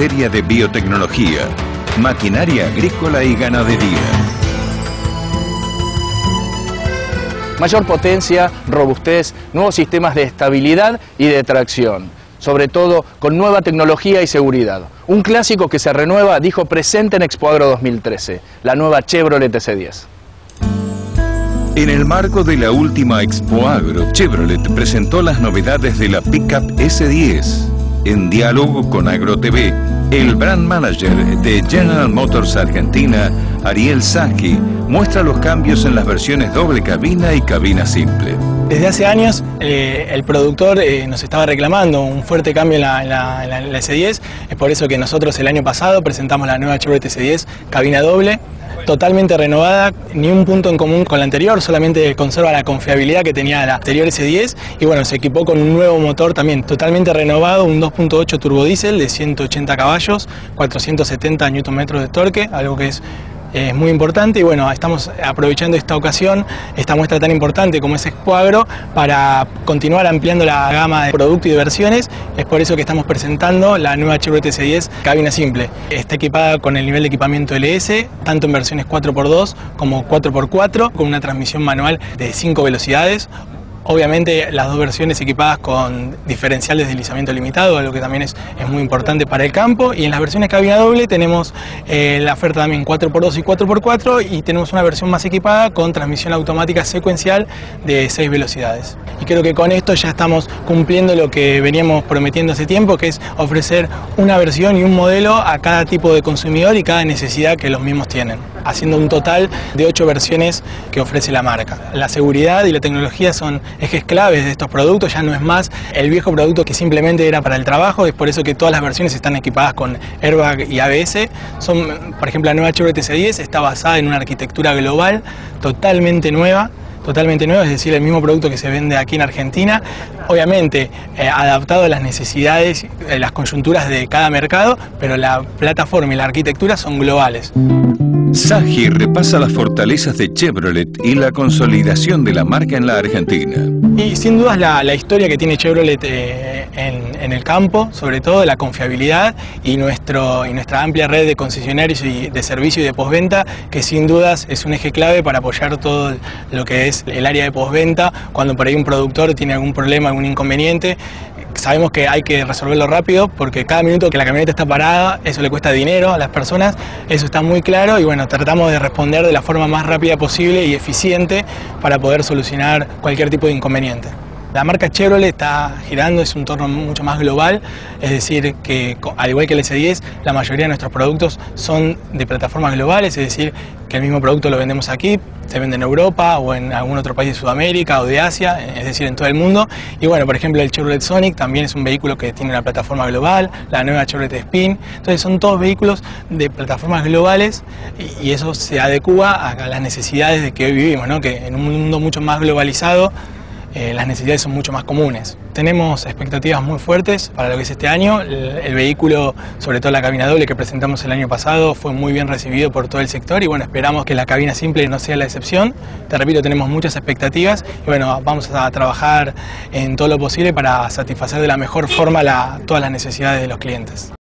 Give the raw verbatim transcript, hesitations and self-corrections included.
materia de biotecnología, maquinaria agrícola y ganadería. Mayor potencia, robustez, nuevos sistemas de estabilidad y de tracción, sobre todo con nueva tecnología y seguridad. Un clásico que se renueva, dijo presente en Expoagro dos mil trece, la nueva Chevrolet S diez. En el marco de la última Expoagro, Chevrolet presentó las novedades de la Pickup S diez. En diálogo con AgroTV, el brand manager de General Motors Argentina, Ariel Sasky, muestra los cambios en las versiones doble cabina y cabina simple. Desde hace años eh, el productor eh, nos estaba reclamando un fuerte cambio en la, en, la, en, la, en la S diez, es por eso que nosotros el año pasado presentamos la nueva Chevrolet S diez cabina doble, totalmente renovada, ni un punto en común con la anterior, solamente conserva la confiabilidad que tenía la anterior S diez y bueno, se equipó con un nuevo motor también totalmente renovado, un dos punto ocho turbodiesel de ciento ochenta caballos, cuatrocientos setenta newton metros de torque, algo que es Es muy importante y bueno, estamos aprovechando esta ocasión, esta muestra tan importante como es Expoagro, para continuar ampliando la gama de productos y de versiones. Es por eso que estamos presentando la nueva Chevrolet S diez cabina simple. Está equipada con el nivel de equipamiento L S, tanto en versiones cuatro por dos como cuatro por cuatro, con una transmisión manual de cinco velocidades. Obviamente las dos versiones equipadas con diferencial de deslizamiento limitado, algo que también es, es muy importante para el campo. Y en las versiones cabina doble tenemos eh, la oferta también cuatro por dos y cuatro por cuatro y tenemos una versión más equipada con transmisión automática secuencial de seis velocidades. Y creo que con esto ya estamos cumpliendo lo que veníamos prometiendo hace tiempo, que es ofrecer una versión y un modelo a cada tipo de consumidor y cada necesidad que los mismos tienen, haciendo un total de ocho versiones que ofrece la marca. La seguridad y la tecnología son ejes claves de estos productos, ya no es más el viejo producto que simplemente era para el trabajo, es por eso que todas las versiones están equipadas con airbag y A B S. Son, por ejemplo, la nueva Chevrolet S diez está basada en una arquitectura global totalmente nueva, totalmente nueva, es decir, el mismo producto que se vende aquí en Argentina, obviamente eh, adaptado a las necesidades, eh, las coyunturas de cada mercado, pero la plataforma y la arquitectura son globales. Sasky repasa las fortalezas de Chevrolet y la consolidación de la marca en la Argentina. Y sin dudas la, la historia que tiene Chevrolet eh, en, en el campo, sobre todo la confiabilidad y, nuestro, y nuestra amplia red de concesionarios y de servicio y de postventa, que sin dudas es un eje clave para apoyar todo lo que es el área de postventa, cuando por ahí un productor tiene algún problema, algún inconveniente. Sabemos que hay que resolverlo rápido porque cada minuto que la camioneta está parada, eso le cuesta dinero a las personas, eso está muy claro y bueno, tratamos de responder de la forma más rápida posible y eficiente para poder solucionar cualquier tipo de inconveniente. La marca Chevrolet está girando, es un entorno mucho más global, es decir, que al igual que el S diez, la mayoría de nuestros productos son de plataformas globales, es decir, que el mismo producto lo vendemos aquí, se vende en Europa o en algún otro país de Sudamérica o de Asia, es decir, en todo el mundo. Y bueno, por ejemplo, el Chevrolet Sonic también es un vehículo que tiene una plataforma global, la nueva Chevrolet Spin. Entonces son todos vehículos de plataformas globales y eso se adecúa a las necesidades de que hoy vivimos, ¿no? Que en un mundo mucho más globalizado, Eh, las necesidades son mucho más comunes. Tenemos expectativas muy fuertes para lo que es este año. El, el vehículo, sobre todo la cabina doble que presentamos el año pasado, fue muy bien recibido por todo el sector y bueno, esperamos que la cabina simple no sea la excepción. Te repito, tenemos muchas expectativas y bueno, vamos a trabajar en todo lo posible para satisfacer de la mejor forma la, todas las necesidades de los clientes.